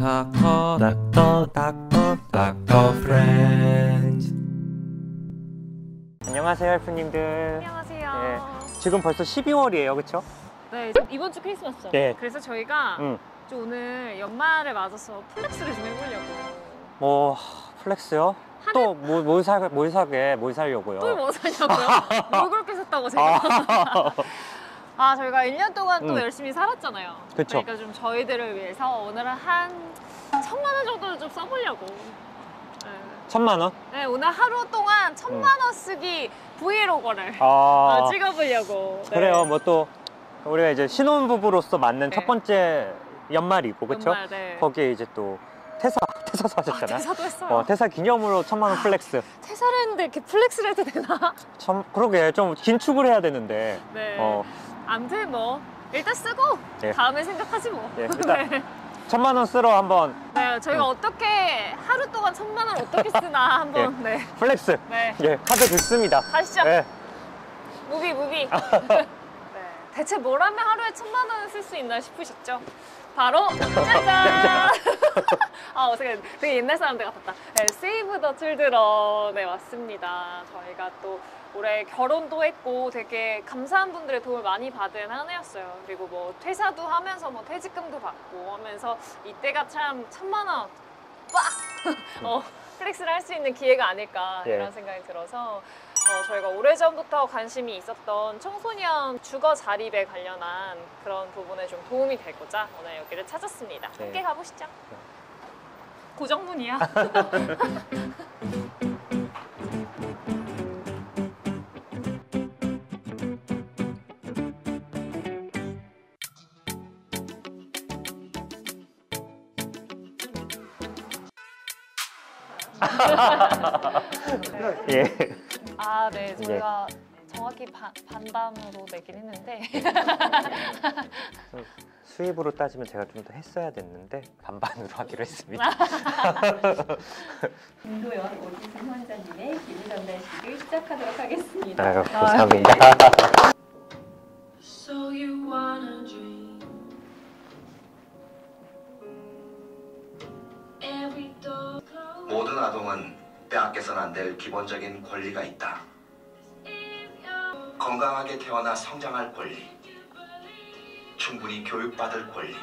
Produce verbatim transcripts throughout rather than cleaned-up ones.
닥터 닥터 닥터 닥터 프렌즈. 안녕하세요, 헬프님들. 안녕하세요. 네, 지금 벌써 십이월이에요, 그렇죠? 네, 이제 이번 주 크리스마스죠. 네. 그래서 저희가 음. 좀 오늘 연말을 맞아서 플렉스를 좀 해보려고. 뭐 플렉스요? 또 뭐 뭘 사, 뭘 사게, 뭘 사려고요? 또 뭐 사냐고요? 뭘 그렇게 샀다고 제가? 아, 저희가 일 년 동안 또 음. 열심히 살았잖아요. 그쵸. 그러니까 좀 저희들을 위해서 오늘은 한 천만 원 정도는 좀 써보려고. 네. 천만 원? 네, 오늘 하루 동안 천만 원 쓰기 브이로그를 아, 어, 찍어보려고. 네. 그래요. 뭐 또 우리가 이제 신혼부부로서 맞는 네. 첫 번째 연말이고, 그렇죠? 연말, 네. 거기에 이제 또 퇴사, 퇴사 사셨잖아요. 아, 퇴사도 했어요. 어, 퇴사 기념으로 천만 원 플렉스. 퇴사를 했는데 이렇게 플렉스를 해도 되나? 참, 그러게 좀 긴축을 해야 되는데. 네. 어, 아무튼 뭐 일단 쓰고 네. 다음에 생각하지 뭐. 네, 일단 네. 천만 원 쓰러 한번 네, 저희가 음. 어떻게 하루 동안 천만 원 어떻게 쓰나 한번. 네. 플렉스. 네. 예, 카드 긁습니다. 가시죠. 네. 무비 무비. 네. 대체 뭘 하면 하루에 천만 원을 쓸 수 있나 싶으시죠? 바로 짜잔! 아, 어색해. 되게 옛날 사람들 같았다. 네, 세이브 더 칠드런에 왔습니다. 저희가 또 올해 결혼도 했고 되게 감사한 분들의 도움을 많이 받은 한 해였어요. 그리고 뭐 퇴사도 하면서 뭐 퇴직금도 받고 하면서 이때가 참 천만 원 빡! 어, 플렉스를 할 수 있는 기회가 아닐까 이런 예. 생각이 들어서 어, 저희가 오래전부터 관심이 있었던 청소년 주거 자립에 관련한 그런 부분에 좀 도움이 되고자 오늘 여기를 찾았습니다. 네. 함께 가보시죠. 고정문이야. 예. 아, 네. 저희가 정확히 반, 반반으로 내긴 했는데 수입으로 따지면 제가 좀 더 했어야 됐는데 반반으로 하기로 했습니다. 김도연 오지순 원장님의 기부 전달식을 시작하도록 하겠습니다. 아유, 감사합니다. So you wanna dream every door closed. 모든 아동은 빼앗겨서는 안 될 기본적인 권리가 있다. 건강하게 태어나 성장할 권리, 충분히 교육받을 권리,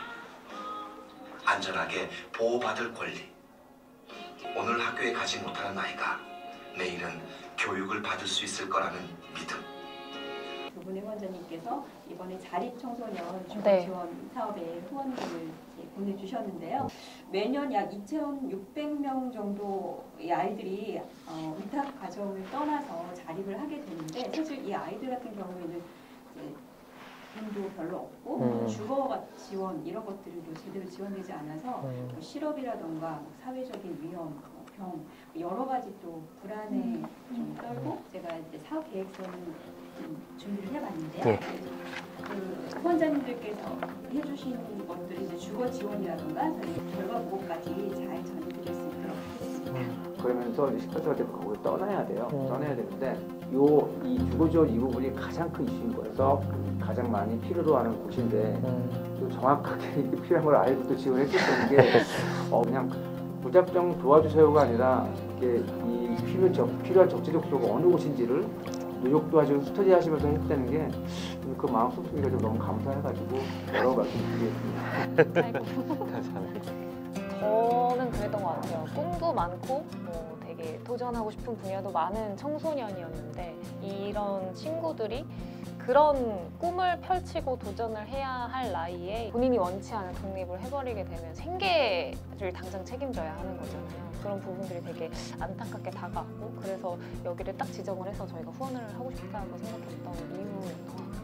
안전하게 보호받을 권리. 오늘 학교에 가지 못하는 아이가 내일은 교육을 받을 수 있을 거라는 믿음. 두 분의 후원자님께서 이번에 자립청소년 주거 네. 지원 사업에 후원금을 보내주셨는데요. 매년 약 이천육백 명 정도의 아이들이 어, 위탁 가정을 떠나서 자립을 하게 되는데 사실 이 아이들 같은 경우에는 이제 돈도 별로 없고 음. 주거 지원 이런 것들도 제대로 지원되지 않아서 음. 뭐 실업이라던가 뭐 사회적인 위험, 뭐 병 여러 가지 또 불안에 음. 좀 떨고 제가 이제 사업 계획서는 좀 준비를 해봤는데요. 예. 그 후원자님들께서 해주신 것들이 이제 주거 지원이라던가 저희 결과 보고까지 잘 전해드릴 수 있도록 하겠습니다. 그러면서 십팔 대 거기를 떠나야 돼요. 음. 떠나야 되는데 요 이 주거지원 이 부분이 가장 큰 이슈인 거여서 가장 많이 필요로 하는 곳인데 음. 또 정확하게 이게 필요한 걸 알고 지원했었던 게 어, 그냥 무작정 도와주세요가 아니라 이게 이 필요 적, 필요한 적재적 도가 어느 곳인지를 노력도 하시고 스터디 하시면서 했다는 게 그 마음 속속이가 좀 너무 감사해가지고 여러 가지 드리겠습니다. 감사합니다. 저는 그랬던 것 같아요. 꿈도 많고 뭐 되게 도전하고 싶은 분야도 많은 청소년이었는데 이런 친구들이 그런 꿈을 펼치고 도전을 해야 할 나이에 본인이 원치 않은 독립을 해버리게 되면 생계를 당장 책임져야 하는 거잖아요. 그런 부분들이 되게 안타깝게 다가왔고 그래서 여기를 딱 지정을 해서 저희가 후원을 하고 싶다고 생각했던 이유였던 것 같아요.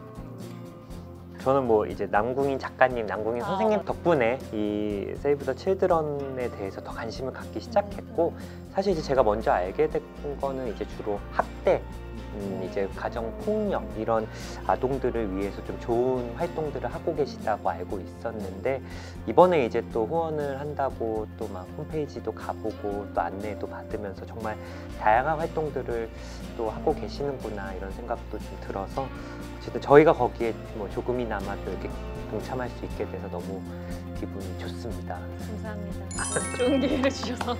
저는 뭐 이제 남궁인 작가님, 남궁인 아, 선생님 맞아. 덕분에 이 세이브 더 칠드런에 대해서 더 관심을 갖기 시작했고 사실 이제 제가 먼저 알게 된 거는 이제 주로 학대, 음, 이제 가정 폭력 이런 아동들을 위해서 좀 좋은 활동들을 하고 계시다고 알고 있었는데 이번에 이제 또 후원을 한다고 또 막 홈페이지도 가보고 또 안내도 받으면서 정말 다양한 활동들을 또 하고 계시는구나 이런 생각도 좀 들어서 어쨌든 저희가 거기에 뭐 조금이나마 또 이렇게 동참할 수 있게 돼서 너무 기분이 좋습니다. 감사합니다. 좋은 기회를 주셔서.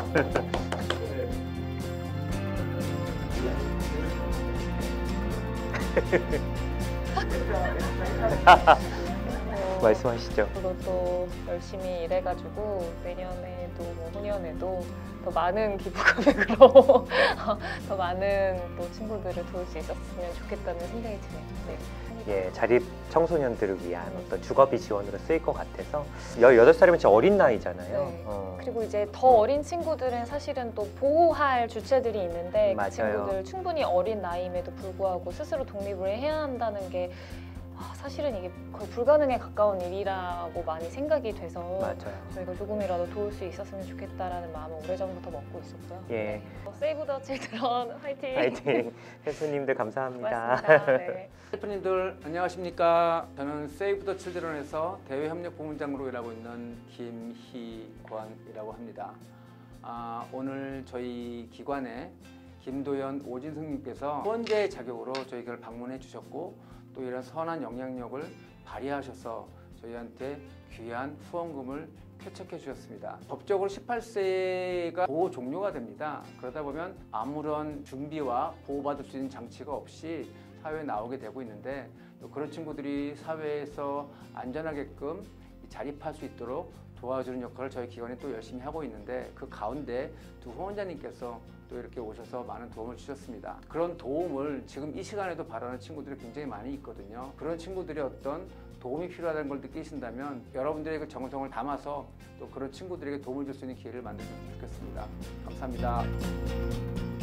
어, 말씀하시죠. 앞으로 또 열심히 일해가지고 내년에도 뭐 후년에도 더 많은 기부 금액으로 더 많은 또 친구들을 도울 수 있었으면 좋겠다는 생각이 드네요. 네. 예, 자립 청소년들을 위한 어떤 주거비 지원으로 쓰일 것 같아서 열여덟 살이면 진짜 어린 나이잖아요. 네. 어. 그리고 이제 더 어린 친구들은 사실은 또 보호할 주체들이 있는데 맞아요. 그 친구들 충분히 어린 나이임에도 불구하고 스스로 독립을 해야 한다는 게 아, 사실은 이게 거의 불가능에 가까운 일이라고 많이 생각이 돼서 맞아요. 저희가 조금이라도 도울 수 있었으면 좋겠다라는 마음을 오래전부터 먹고 있었고요. 예. 네. 어, 세이브 더 칠드런 화이팅! 파이팅. 셰프님들 감사합니다. 고맙습니다. 네. 셰프님들 안녕하십니까? 저는 세이브 더 칠드런에서 대외협력부문장으로 일하고 있는 김희권이라고 합니다. 아, 오늘 저희 기관에 김도연 오진승님께서 후원자의 자격으로 저희 기관을 방문해 주셨고 또 이런 선한 영향력을 발휘하셔서 저희한테 귀한 후원금을 쾌척해 주셨습니다. 법적으로 십팔 세가 보호 종료가 됩니다. 그러다 보면 아무런 준비와 보호받을 수 있는 장치가 없이 사회에 나오게 되고 있는데 또 그런 친구들이 사회에서 안전하게끔 자립할 수 있도록 도와주는 역할을 저희 기관이 또 열심히 하고 있는데 그 가운데 두 후원자님께서 또 이렇게 오셔서 많은 도움을 주셨습니다. 그런 도움을 지금 이 시간에도 바라는 친구들이 굉장히 많이 있거든요. 그런 친구들이 어떤 도움이 필요하다는 걸 느끼신다면 여러분들의 그 정성을 담아서 또 그런 친구들에게 도움을 줄 수 있는 기회를 만들면 좋겠습니다. 감사합니다.